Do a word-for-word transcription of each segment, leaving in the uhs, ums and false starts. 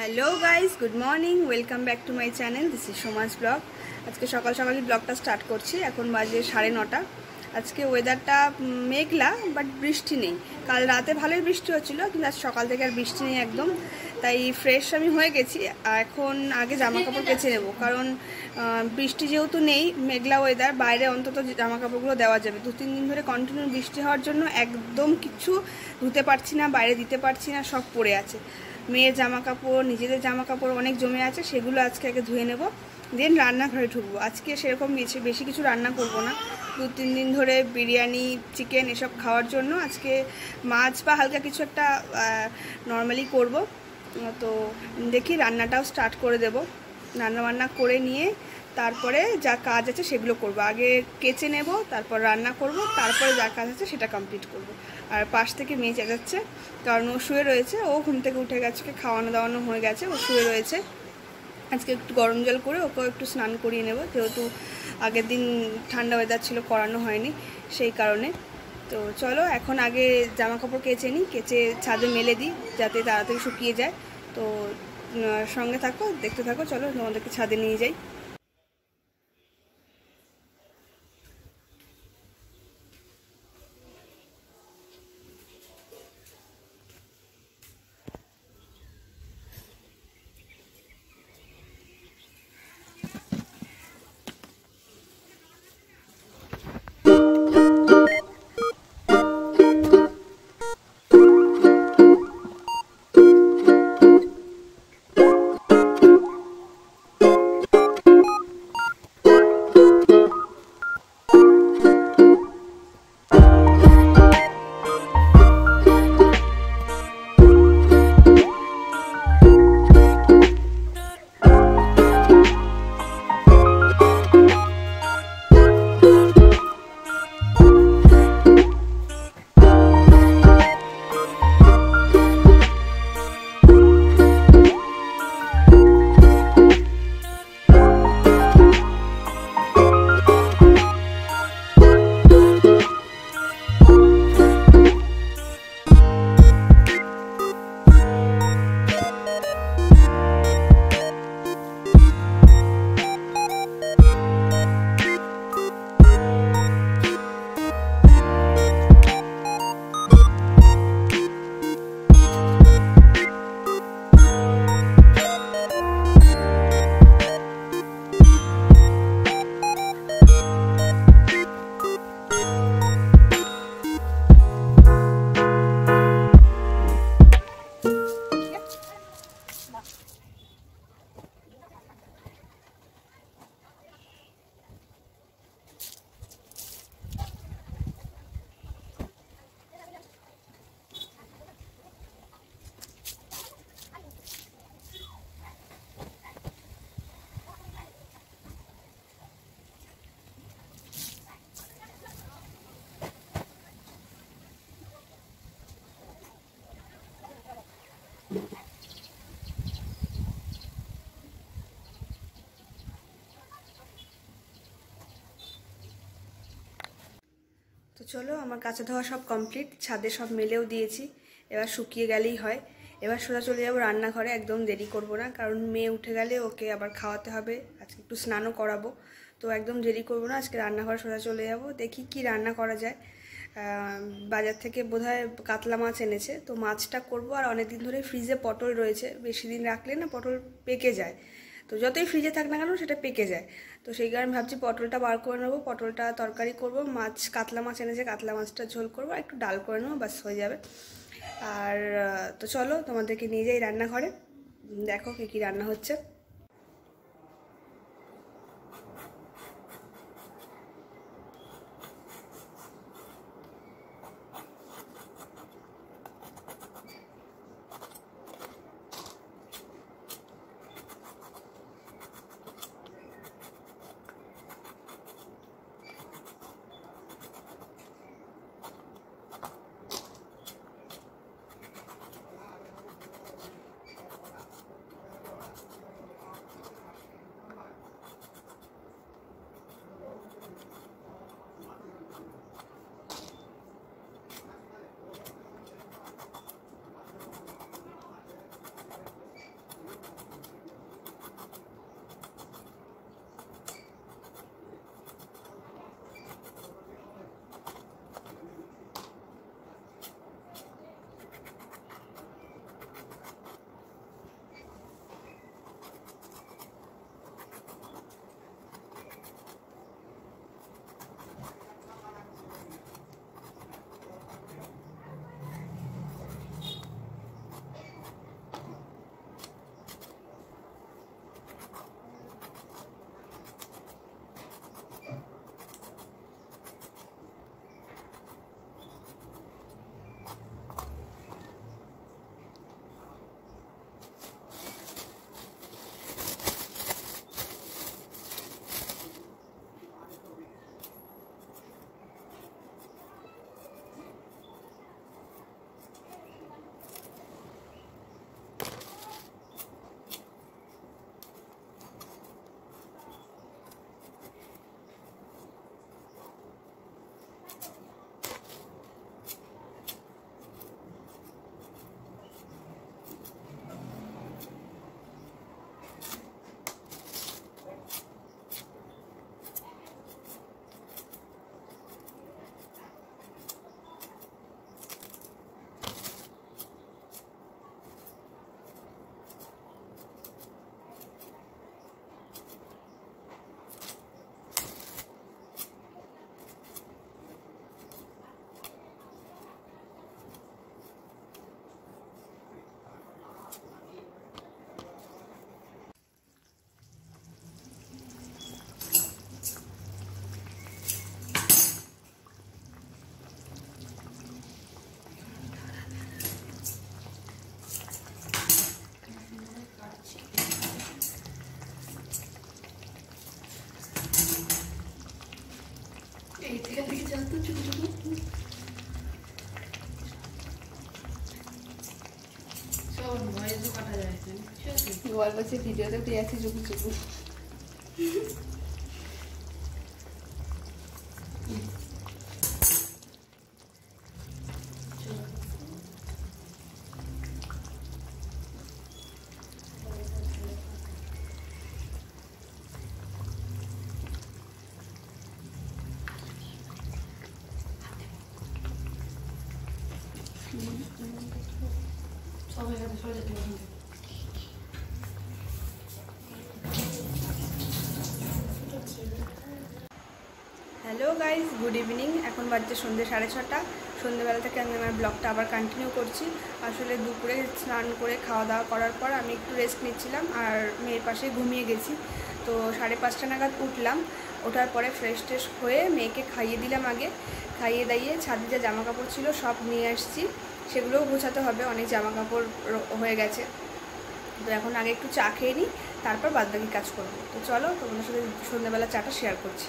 Hello guys, good morning, welcome back to my channel. This is Soma's blog. আজকে সকাল সকালই ব্লগটা স্টার্ট করছি। এখন বাজে সাড়ে নটা। আজকে ওয়েদারটা মেঘলা, বাট বৃষ্টি নেই। কাল রাতে ভালোই বৃষ্টি হচ্ছিলো, কিন্তু আজ সকাল থেকে আর বৃষ্টি নেই একদম। তাই ফ্রেশ আমি হয়ে গেছি। এখন আগে জামা কাপড় কেচে নেবো, কারণ বৃষ্টি যেহেতু নেই, মেঘলা ওয়েদার, বাইরে অন্তত জামা কাপড়গুলো দেওয়া যাবে। দু তিন দিন ধরে কন্টিনিউ বৃষ্টি হওয়ার জন্য একদম কিছু ধুতে পারছি না, বাইরে দিতে পারছি না, সব পড়ে আছে। মেয়ের জামা কাপড়, নিজেদের জামা কাপড় অনেক জমে আছে, সেগুলো আজকে আগে ধুয়ে নেব, দেন রান্নাঘরে ঢুকবো। আজকে সেরকম বেশি বেশি কিছু রান্না করব না। দু তিন দিন ধরে বিরিয়ানি, চিকেন এসব খাওয়ার জন্য আজকে মাছ বা হালকা কিছু একটা নর্মালি করব। তো দেখি রান্নাটাও স্টার্ট করে দেব। রান্না বান্না করে নিয়ে তারপরে যা কাজ আছে সেগুলো করব। আগে কেচে নেব, তারপর রান্না করব, তারপরে যা কাজ আছে সেটা কমপ্লিট করব। আর পাশ থেকে মেয়ে চেঁচাচ্ছে, কারণ ও শুয়ে রয়েছে। ও ঘুম থেকে উঠে গেছে, খাওয়ানো দাওয়ানো হয়ে গেছে, ও শুয়ে রয়েছে। আজকে একটু গরম জল করে ওকেও একটু স্নান করিয়ে নেব, যেহেতু আগের দিন ঠান্ডা ওয়েদার ছিল, করানো হয়নি সেই কারণে। তো চলো এখন আগে জামা কাপড় কেচে নিই, কেচে ছাদে মেলে দিই যাতে তাড়াতাড়ি শুকিয়ে যায়। তো সঙ্গে থাকো, দেখতে থাকো। চলো তোমাদেরকে ছাদে নিয়ে যাই। তো চলো, আমার কাঁচা ধোয়া সব কমপ্লিট, ছাদে সব মেলেও দিয়েছি। এবার শুকিয়ে গেলেই হয়। এবার সোজা চলে যাবো রান্নাঘরে, একদম দেরি করব না, কারণ মেয়ে উঠে গেলে ওকে আবার খাওয়াতে হবে, আজকে একটু স্নানও করাবো। তো একদম দেরি করব না, আজকে রান্নাঘরে সোজা চলে যাব। দেখি কি রান্না করা যায়। বাজার থেকে বোধহয় কাতলা মাছ এনেছে, তো মাছটা করব। আর অনেক দিন ধরে ফ্রিজে পটল রয়েছে, বেশি দিন রাখলে না পটল পেকে যায়। তো যতই ফ্রিজে থাক না কেন সেটা পেকে যায়। তো সেই কারণে ভাবছি পটলটা বার করে নেবো, পটলটা তরকারি করব। মাছ কাতলা মাছ এনেছে, কাতলা মাছটা ঝোল করবো, একটু ডাল করে নেবো, বাস হয়ে যাবে। আর তো চলো তোমাদেরকে নিয়ে যাই রান্নাঘরে, দেখো কী কী রান্না হচ্ছে। গোয়াল বলছে ভিডিওতে পেয়ে আছি চুপু চুপু। Hello guys, good evening. এখন বাজছে সন্ধ্যে সাড়ে ছটা। সন্ধ্যেবেলা থেকে আমি আমার ব্লগটা আবার কন্টিনিউ করছি। আসলে দুপুরে স্নান করে খাওয়া দাওয়া করার পর আমি একটু রেস্ট নিচ্ছিলাম আর মেয়ের পাশে ঘুমিয়ে গেছি। তো সাড়ে পাঁচটা নাগাদ উঠলাম। ওঠার পরে ফ্রেশ ট্রেশ হয়ে মেয়েকে খাইয়ে দিলাম। আগে খাইয়ে দাইয়ে ছাদে যে জামা কাপড় ছিল সব নিয়ে আসছি, সেগুলোও গোছাতে হবে। অনেক জামা কাপড় হয়ে গেছে। তো এখন আগে একটু চা খেয়ে নিই, তারপর বাদবাকি কাজ করবো। তো চলো তোমাদের সাথে সন্ধ্যাবেলা চাটা শেয়ার করছি।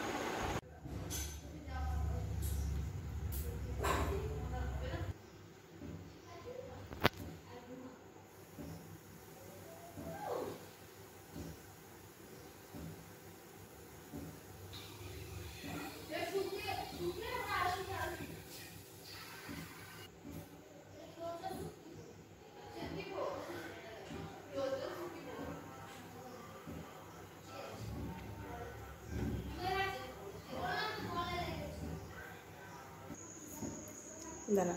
দাঁড়া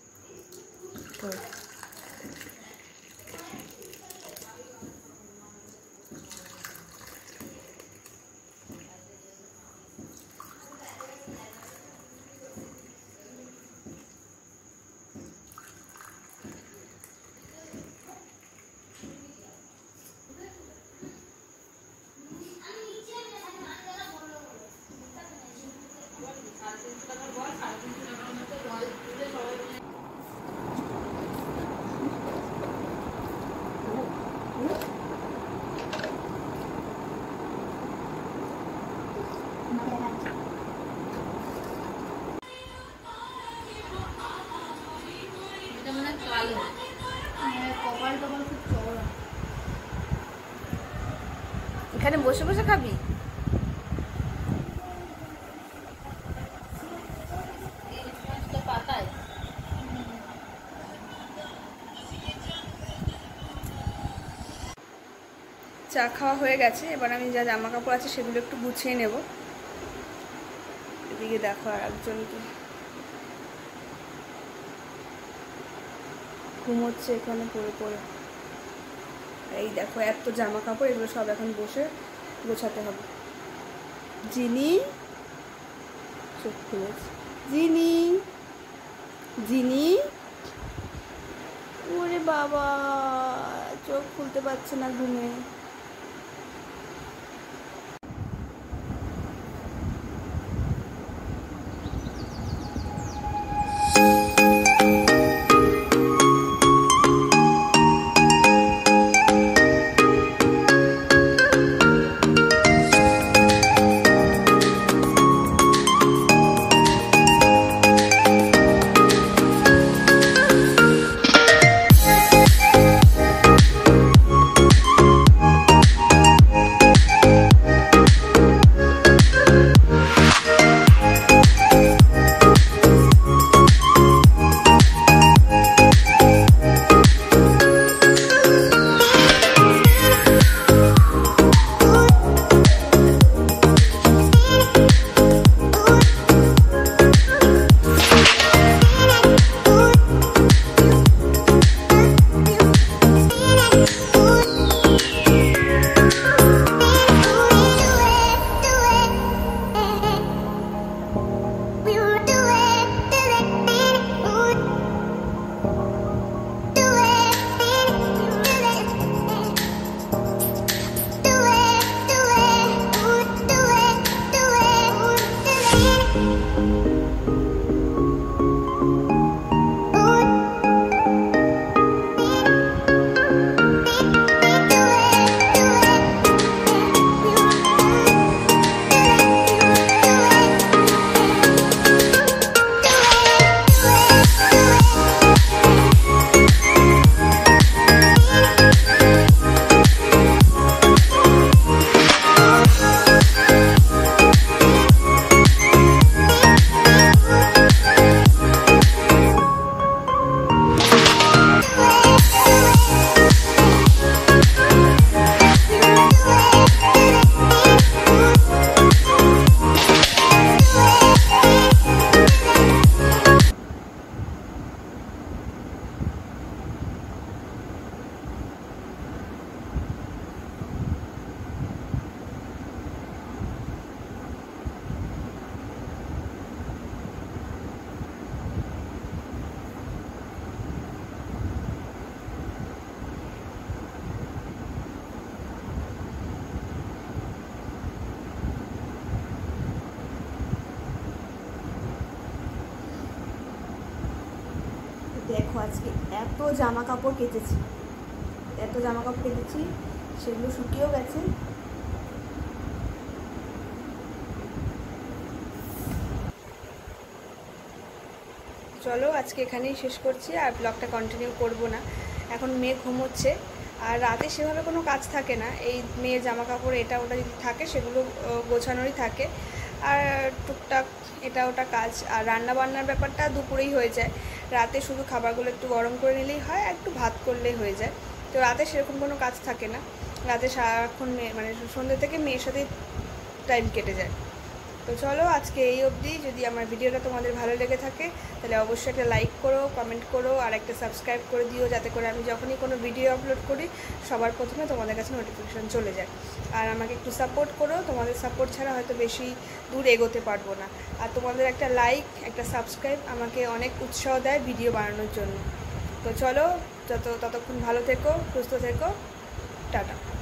এখানে বসে বসে খাবি? চা খাওয়া হয়ে গেছে। এবার আমি যা জামা কাপড় আছে সেগুলো একটু গুছিয়ে নেব। এদিকে দেখো আর একজনকে ঘুমোচ্ছে এখানে পড়ে পড়ে। এই দেখো এত জামা কাপড়, এগুলো সব এখন বসে গোছাতে হবে। জিনি চোখ খুলেছে। জিনি জিনি ওরে বাবা, চোখ খুলতে পারছে না ঘুমে। দেখো আজকে এত জামা কাপড় কেচেছি, এত জামা কাপড় কেচেছি, সেগুলো শুকিয়েও গেছে। চলো আজকে এখানেই শেষ করছি, আর ব্লগটা কন্টিনিউ করব না। এখন মেয়ে ঘুমোচ্ছে, আর রাতে সেভাবে কোনো কাজ থাকে না। এই মেয়ে জামা কাপড় এটা ওটা যদি থাকে সেগুলো গোছানোরই থাকে, আর টুকটাক এটা ওটা কাজ। আর রান্না বান্নার ব্যাপারটা দুপুরেই হয়ে যায়, রাতে শুধু খাবারগুলো একটু গরম করে নিলেই হয়, একটু ভাত করলেই হয়ে যায়। তো রাতে সেরকম কোনো কাজ থাকে না, রাতে সারাক্ষণ মেয়ে মানে সন্ধ্যে থেকে মেয়ের সাথেই টাইম কেটে যায়। তো চলো আজকে এই অবধি। যদি আমার ভিডিওটা তোমাদের ভালো লেগে থাকে তাহলে অবশ্যই একটা লাইক করো, কমেন্ট করো, আর একটা সাবস্ক্রাইব করে দিও, যাতে করে আমি যখনই কোনো ভিডিও আপলোড করি সবার প্রথমে তোমাদের কাছে নোটিফিকেশান চলে যায়। আর আমাকে একটু সাপোর্ট করো, তোমাদের সাপোর্ট ছাড়া হয়তো বেশি দূর এগোতে পারবো না। আর তোমাদের একটা লাইক, একটা সাবস্ক্রাইব আমাকে অনেক উৎসাহ দেয় ভিডিও বানানোর জন্য। তো চলো, যত ততক্ষণ ভালো থেকো, সুস্থ থেকো, টাটা।